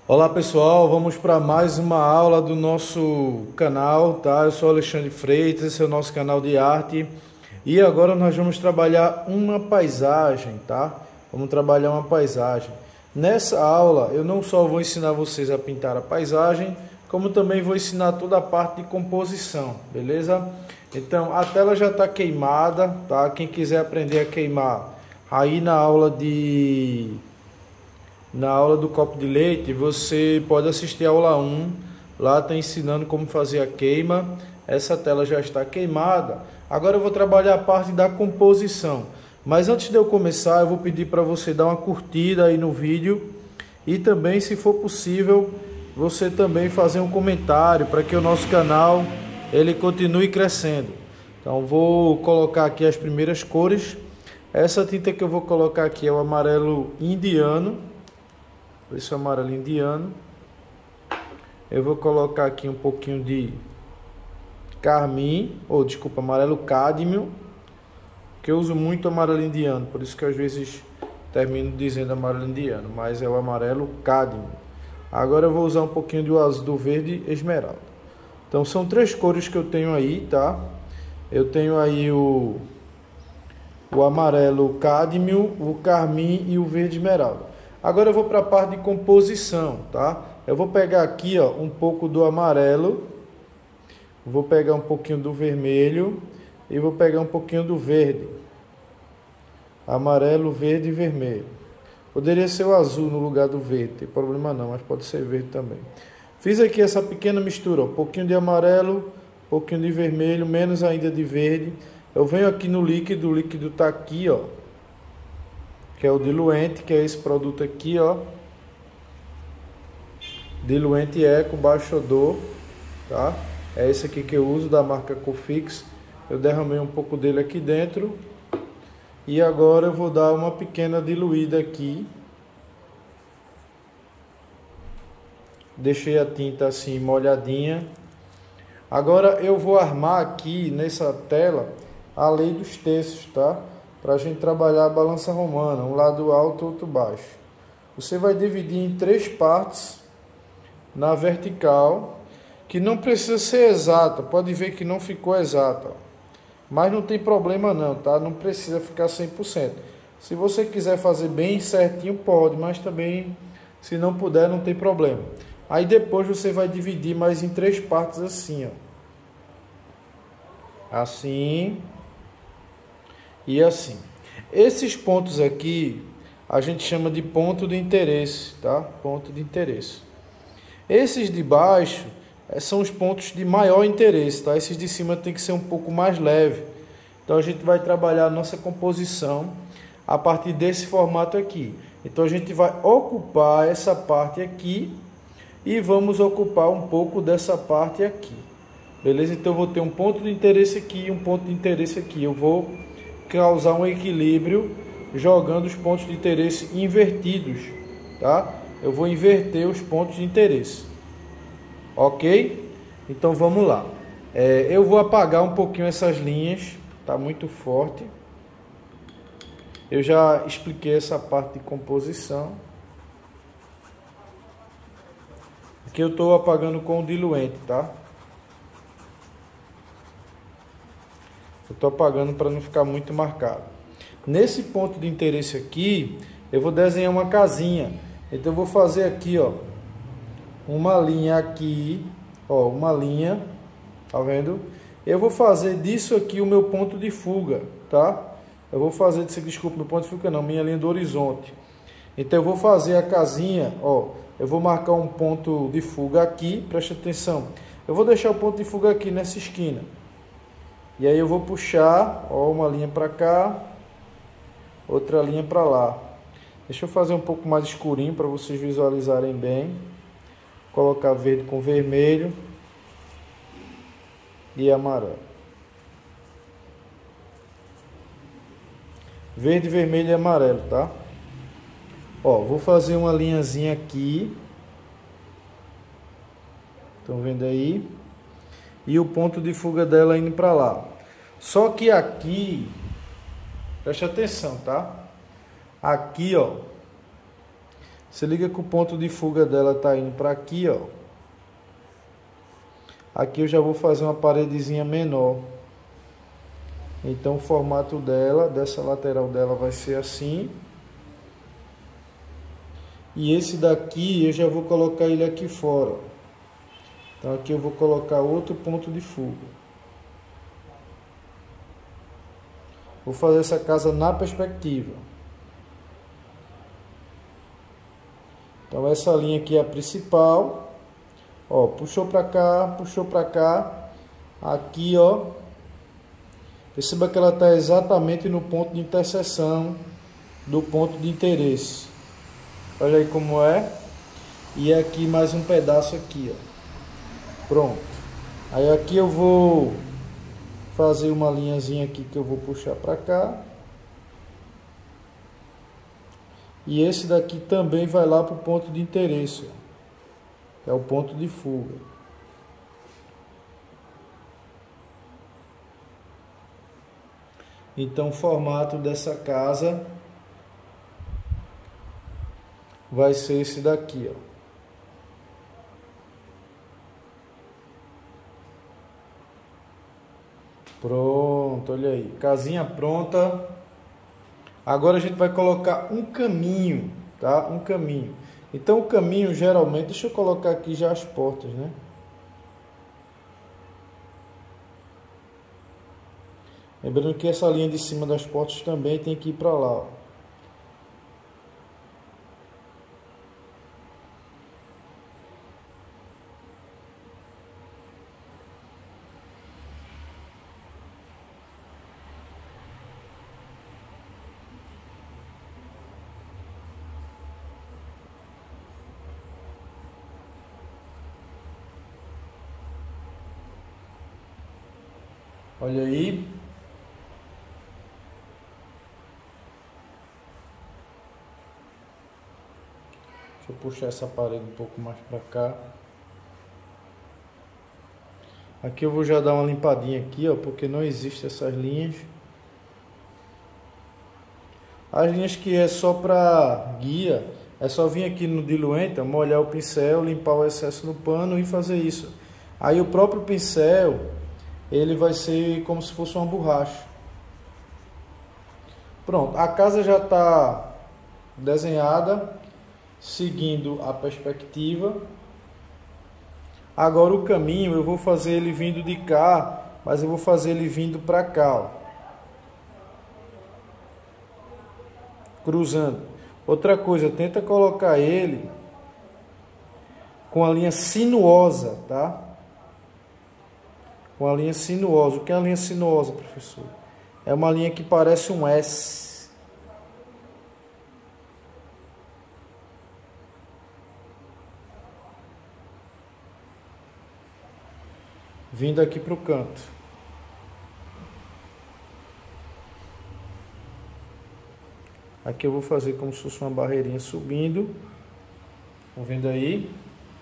Olá pessoal, vamos para mais uma aula do nosso canal, tá? Eu sou Alexandre Freitas, esse é o nosso canal de arte e agora nós vamos trabalhar uma paisagem, tá? Vamos trabalhar uma paisagem. Nessa aula eu não só vou ensinar vocês a pintar a paisagem, como também vou ensinar toda a parte de composição, beleza? Então a tela já está queimada, tá? Quem quiser aprender a queimar, aí na aula do copo de leite, você pode assistir a aula 1, lá está ensinando como fazer a queima. Essa tela já está queimada. Agora eu vou trabalhar a parte da composição. Mas antes de eu começar, eu vou pedir para você dar uma curtida aí no vídeo e também, se for possível, você também fazer um comentário para que o nosso canal ele continue crescendo. Então vou colocar aqui as primeiras cores. Essa tinta que eu vou colocar aqui é o amarelo indiano. Esse é o amarelo indiano. Eu vou colocar aqui um pouquinho de carmim, ou desculpa, amarelo cádmio, que eu uso muito amarelo indiano, por isso que às vezes termino dizendo amarelo indiano, mas é o amarelo cádmio. Agora eu vou usar um pouquinho do azul, do verde esmeralda. Então são três cores que eu tenho aí, tá? Eu tenho aí o amarelo cádmio, o carmim e o verde esmeralda. Agora eu vou para a parte de composição, tá? Eu vou pegar aqui, ó, um pouco do amarelo, vou pegar um pouquinho do vermelho e vou pegar um pouquinho do verde. Amarelo, verde e vermelho. Poderia ser o azul no lugar do verde, não tem problema não, mas pode ser verde também. Fiz aqui essa pequena mistura, ó, um pouquinho de amarelo, um pouquinho de vermelho, menos ainda de verde. Eu venho aqui no líquido, o líquido está aqui, ó, que é o diluente, que é esse produto aqui, ó, diluente Eco baixo odor, tá? É esse aqui que eu uso, da marca Cofix. Eu derramei um pouco dele aqui dentro e agora eu vou dar uma pequena diluída aqui. Deixei a tinta assim molhadinha. Agora eu vou armar aqui nessa tela a lei dos terços, tá? Para a gente trabalhar a balança romana, um lado alto, outro baixo. Você vai dividir em três partes na vertical, que não precisa ser exata, pode ver que não ficou exata, ó. Mas não tem problema não, tá? Não precisa ficar 100%. Se você quiser fazer bem certinho, pode, mas também, se não puder, não tem problema. Aí depois você vai dividir mais em três partes assim, ó. Assim e assim. Esses pontos aqui a gente chama de ponto de interesse, tá? Ponto de interesse. Esses de baixo são os pontos de maior interesse, tá? Esses de cima tem que ser um pouco mais leve. Então a gente vai trabalhar a nossa composição a partir desse formato aqui. Então a gente vai ocupar essa parte aqui e vamos ocupar um pouco dessa parte aqui. Beleza? Então eu vou ter um ponto de interesse aqui e um ponto de interesse aqui. Eu vou causar um equilíbrio jogando os pontos de interesse invertidos, tá? Eu vou inverter os pontos de interesse, ok? Então vamos lá. Eu vou apagar um pouquinho essas linhas, tá muito forte. Eu já expliquei essa parte de composição. Aqui eu estou apagando com o diluente, tá? Eu estou apagando para não ficar muito marcado. Nesse ponto de interesse aqui, eu vou desenhar uma casinha. Então eu vou fazer aqui, ó, uma linha aqui, ó, uma linha, tá vendo? Eu vou fazer disso aqui o meu ponto de fuga, tá? Eu vou fazer disso aqui, desculpa, meu ponto de fuga não, minha linha do horizonte. Então eu vou fazer a casinha, ó, eu vou marcar um ponto de fuga aqui, preste atenção. Eu vou deixar o ponto de fuga aqui nessa esquina. E aí eu vou puxar, ó, uma linha para cá, outra linha para lá. Deixa eu fazer um pouco mais escurinho para vocês visualizarem bem. Colocar verde com vermelho e amarelo. Verde, vermelho e amarelo, tá? Ó, vou fazer uma linhazinha aqui. Estão vendo aí? E o ponto de fuga dela indo para lá. Só que aqui, preste atenção, tá? Aqui, ó, Se liga que o ponto de fuga dela tá indo para aqui, ó. Aqui eu já vou fazer uma paredezinha menor. Então o formato dela, dessa lateral dela vai ser assim. E esse daqui eu já vou colocar ele aqui fora. Então aqui eu vou colocar outro ponto de fuga. Vou fazer essa casa na perspectiva. Então essa linha aqui é a principal. Ó, puxou para cá, puxou para cá. Aqui, ó. Perceba que ela está exatamente no ponto de interseção do ponto de interesse. Olha aí como é. E aqui mais um pedaço aqui, ó. Pronto. Aí aqui eu vou fazer uma linhazinha aqui que eu vou puxar para cá. E esse daqui também vai lá para o ponto de interesse, ó. É o ponto de fuga. Então o formato dessa casa vai ser esse daqui, ó. Pronto, olha aí, casinha pronta. Agora a gente vai colocar um caminho, tá? Um caminho. Então o caminho geralmente, deixa eu colocar aqui já as portas, né? Lembrando que essa linha de cima das portas também tem que ir para lá, ó. Olha aí. Deixa eu puxar essa parede um pouco mais para cá. Aqui eu vou já dar uma limpadinha aqui, ó, porque não existe essas linhas. As linhas que é só para guia, é só vir aqui no diluente, molhar o pincel, limpar o excesso no pano e fazer isso. Aí o próprio pincel, ele vai ser como se fosse uma borracha. Pronto, a casa já está desenhada, seguindo a perspectiva. Agora o caminho eu vou fazer ele vindo de cá, mas eu vou fazer ele vindo para cá, ó. Cruzando. Outra coisa, tenta colocar ele com a linha sinuosa, tá? Com a linha sinuosa. O que é a linha sinuosa, professor? É uma linha que parece um S. Vindo aqui para o canto. Aqui eu vou fazer como se fosse uma barreirinha subindo. Estão vendo aí?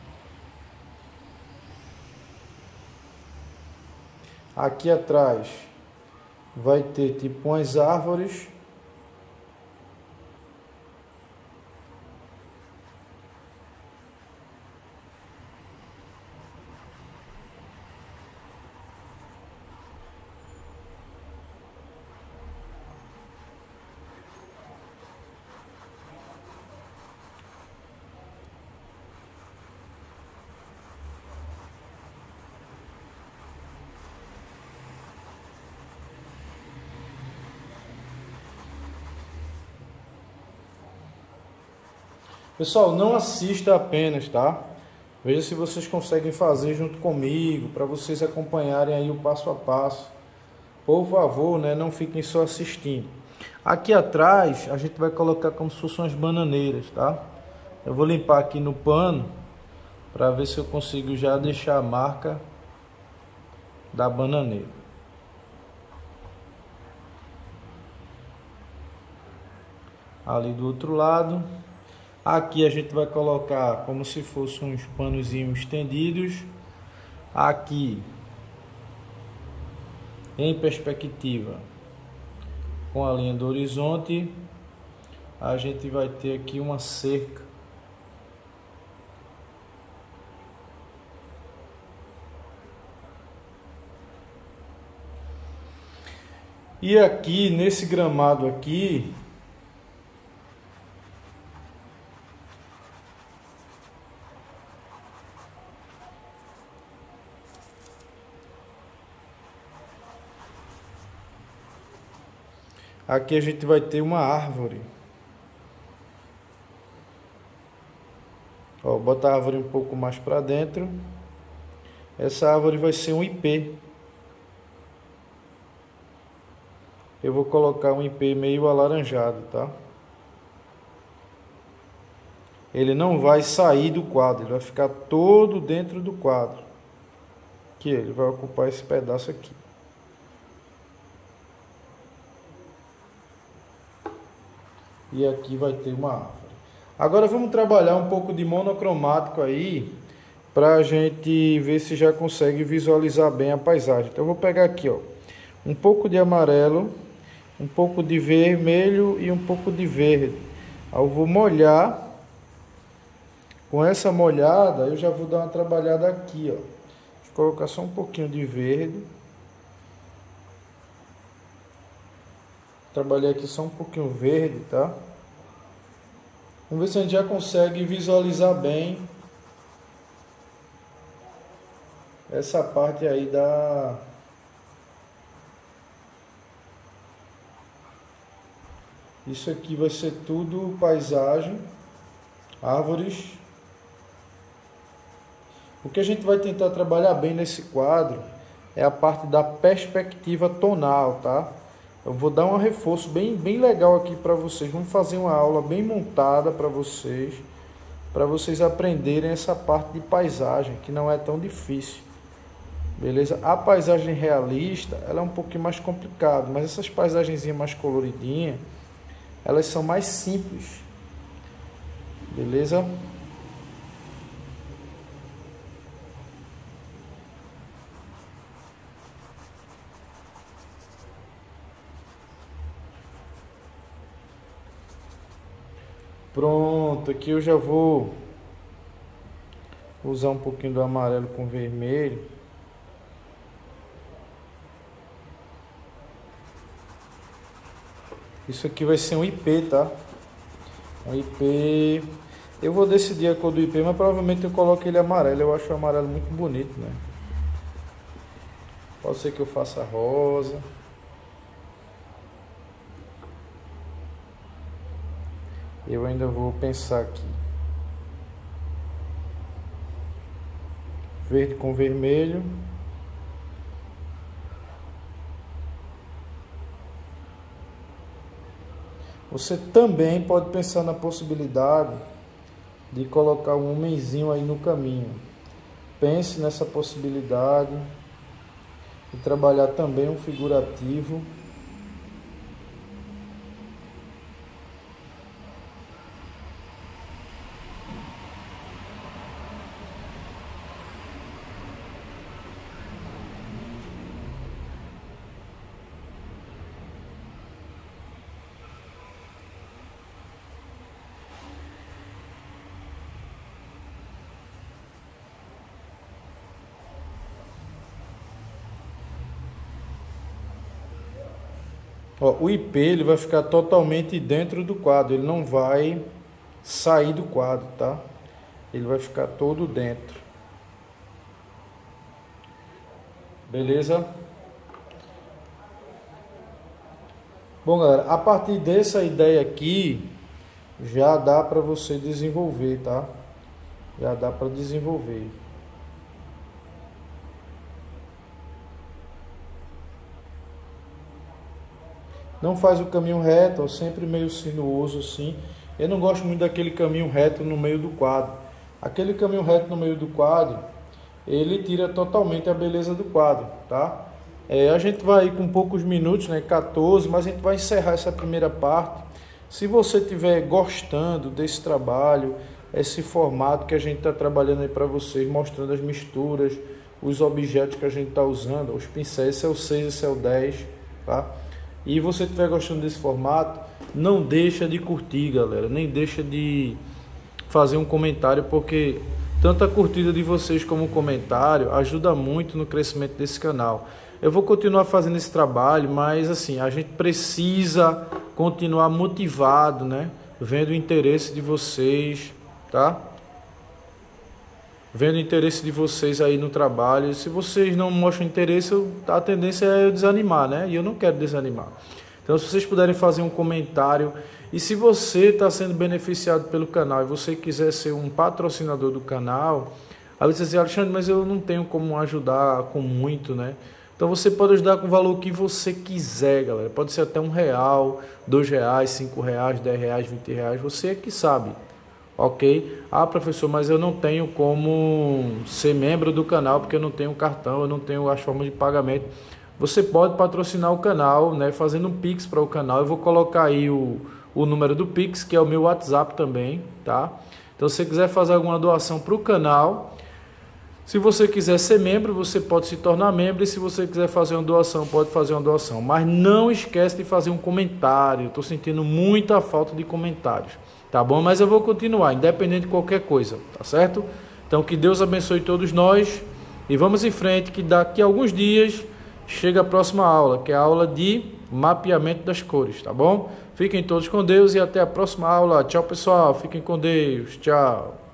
Aqui atrás vai ter tipo umas árvores. Pessoal, não assista apenas, tá? Veja se vocês conseguem fazer junto comigo, para vocês acompanharem aí o passo a passo. Por favor, né, não fiquem só assistindo. Aqui atrás, a gente vai colocar como se fossem umas bananeiras, tá? Eu vou limpar aqui no pano, para ver se eu consigo já deixar a marca da bananeira. Ali do outro lado. Aqui a gente vai colocar como se fossem uns panozinhos estendidos. Aqui em perspectiva com a linha do horizonte, a gente vai ter aqui uma cerca E aqui nesse gramado aqui, aqui a gente vai ter uma árvore. Ó, bota a árvore um pouco mais para dentro. Essa árvore vai ser um ipê. Eu vou colocar um ipê meio alaranjado, tá? Ele não vai sair do quadro, ele vai ficar todo dentro do quadro. Aqui, ele vai ocupar esse pedaço aqui. E aqui vai ter uma árvore. Agora vamos trabalhar um pouco de monocromático aí, para a gente ver se já consegue visualizar bem a paisagem. Então eu vou pegar aqui, ó, um pouco de amarelo, um pouco de vermelho e um pouco de verde. Aí eu vou molhar. Com essa molhada eu já vou dar uma trabalhada aqui, ó. Deixa eu colocar só um pouquinho de verde. Trabalhei aqui só um pouquinho verde, tá? Vamos ver se a gente já consegue visualizar bem essa parte aí da... Isso aqui vai ser tudo paisagem, árvores. O que a gente vai tentar trabalhar bem nesse quadro é a parte da perspectiva tonal, tá? Eu vou dar um reforço bem legal aqui para vocês. Vamos fazer uma aula bem montada para vocês aprenderem essa parte de paisagem, que não é tão difícil. Beleza? A paisagem realista, ela é um pouquinho mais complicada, mas essas paisagenzinhas mais coloridinhas, elas são mais simples. Beleza? Pronto, aqui eu já vou usar um pouquinho do amarelo com vermelho. Isso aqui vai ser um ipê, tá? Um ipê. Eu vou decidir a cor do ipê, mas provavelmente eu coloco ele amarelo. Eu acho o amarelo muito bonito, né? Pode ser que eu faça rosa. Eu ainda vou pensar aqui. Verde com vermelho. Você também pode pensar na possibilidade de colocar um homenzinho aí no caminho. Pense nessa possibilidade e trabalhar também um figurativo. Ó, o ipê ele vai ficar totalmente dentro do quadro, ele não vai sair do quadro, tá? Ele vai ficar todo dentro. Beleza? Bom, galera, a partir dessa ideia aqui, já dá para você desenvolver, tá? Já dá para desenvolver. Não faz o caminho reto, ó, sempre meio sinuoso assim. Eu não gosto muito daquele caminho reto no meio do quadro. Aquele caminho reto no meio do quadro, ele tira totalmente a beleza do quadro, tá? A gente vai com poucos minutos, né, 14, mas a gente vai encerrar essa primeira parte. Se você estiver gostando desse trabalho, esse formato que a gente está trabalhando aí para vocês, mostrando as misturas, os objetos que a gente está usando, os pincéis, esse é o 6, esse é o 10, tá? E você estiver gostando desse formato, não deixa de curtir, galera, nem deixa de fazer um comentário, porque tanto a curtida de vocês como o comentário ajuda muito no crescimento desse canal. eu vou continuar fazendo esse trabalho, mas assim, a gente precisa continuar motivado, né? Vendo o interesse de vocês, tá? Vendo o interesse de vocês aí no trabalho. Se vocês não mostram interesse, a tendência é eu desanimar, né? E eu não quero desanimar. Então, se vocês puderem fazer um comentário, e se você está sendo beneficiado pelo canal e você quiser ser um patrocinador do canal, aí você diz assim, Alexandre, mas eu não tenho como ajudar com muito, né? Então você pode ajudar com o valor que você quiser, galera. Pode ser até R$1, R$2, R$5, R$10, R$20, você é que sabe. Ok? Ah, professor, mas eu não tenho como ser membro do canal porque eu não tenho cartão, eu não tenho as formas de pagamento. Você pode patrocinar o canal, né, fazendo um Pix para o canal. Eu vou colocar aí o número do Pix, que é o meu WhatsApp também, tá? Então, se você quiser fazer alguma doação para o canal, se você quiser ser membro, você pode se tornar membro. E se você quiser fazer uma doação, pode fazer uma doação. Mas não esquece de fazer um comentário. Estou sentindo muita falta de comentários. Tá bom? Mas eu vou continuar, independente de qualquer coisa, tá certo? Então, que Deus abençoe todos nós e vamos em frente, que daqui a alguns dias chega a próxima aula, que é a aula de mapeamento das cores, tá bom? Fiquem todos com Deus e até a próxima aula. Tchau, pessoal. Fiquem com Deus. Tchau.